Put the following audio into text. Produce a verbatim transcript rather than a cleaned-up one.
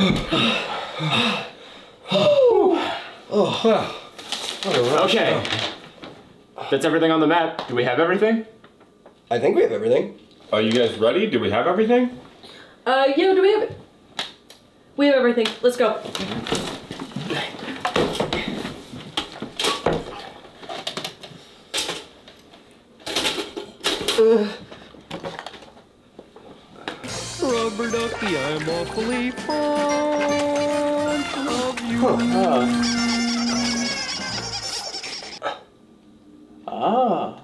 Oh. Okay. That's everything on the map. Do we have everything? I think we have everything. Are you guys ready? Do we have everything? Uh, yeah, do we have it? We have everything. Let's go. Uh. Rubber ducky, I'm awfully fond of you. Huh. Ah.